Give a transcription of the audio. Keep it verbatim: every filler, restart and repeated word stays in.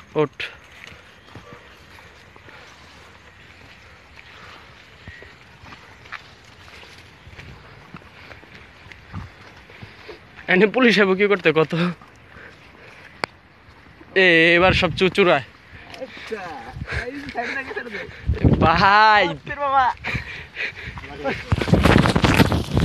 ওঠ এনে পুলিশ হবে কি করতে কত এ এবার সব চুচুরায় ভাই বাবা